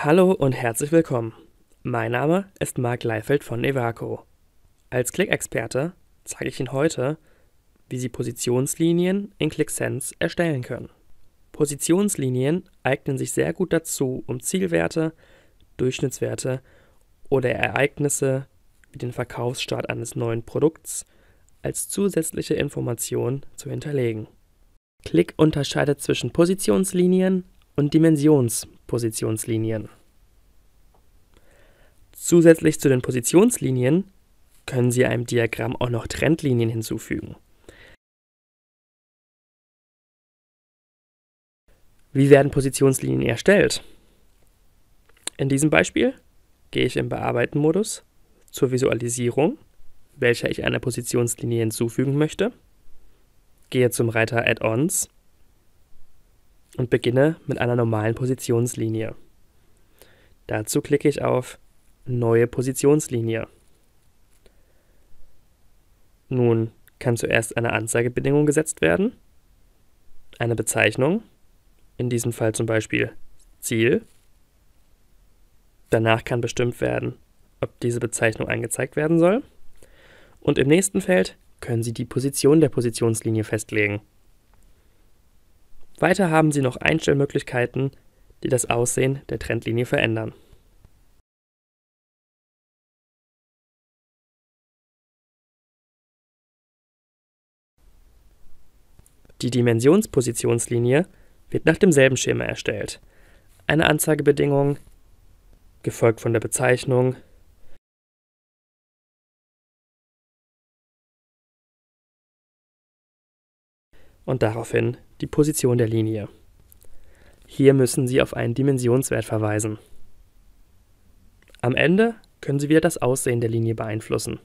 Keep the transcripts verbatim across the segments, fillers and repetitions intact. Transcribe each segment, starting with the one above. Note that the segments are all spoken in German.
Hallo und herzlich willkommen. Mein Name ist Marc Leifeld von Evaco. Als Click-Experte zeige ich Ihnen heute, wie Sie Positionslinien in ClickSense erstellen können. Positionslinien eignen sich sehr gut dazu, um Zielwerte, Durchschnittswerte oder Ereignisse wie den Verkaufsstart eines neuen Produkts als zusätzliche Information zu hinterlegen. Click unterscheidet zwischen Positionslinien und Dimensionspositionslinien. Zusätzlich zu den Positionslinien können Sie einem Diagramm auch noch Trendlinien hinzufügen. Wie werden Positionslinien erstellt? In diesem Beispiel gehe ich im Bearbeiten-Modus zur Visualisierung, welcher ich eine Positionslinie hinzufügen möchte, gehe zum Reiter Add-ons und beginne mit einer normalen Positionslinie. Dazu klicke ich auf Neue Positionslinie. Nun kann zuerst eine Anzeigebedingung gesetzt werden, eine Bezeichnung, in diesem Fall zum Beispiel Ziel. Danach kann bestimmt werden, ob diese Bezeichnung angezeigt werden soll. Und im nächsten Feld können Sie die Position der Positionslinie festlegen. Weiter haben Sie noch Einstellmöglichkeiten, die das Aussehen der Trendlinie verändern. Die Dimensionspositionslinie wird nach demselben Schema erstellt. Eine Anzeigebedingung, gefolgt von der Bezeichnung, und daraufhin die Position der Linie. Hier müssen Sie auf einen Dimensionswert verweisen. Am Ende können Sie wieder das Aussehen der Linie beeinflussen.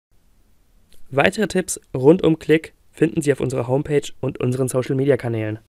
Weitere Tipps rund um Click finden Sie auf unserer Homepage und unseren Social-Media-Kanälen.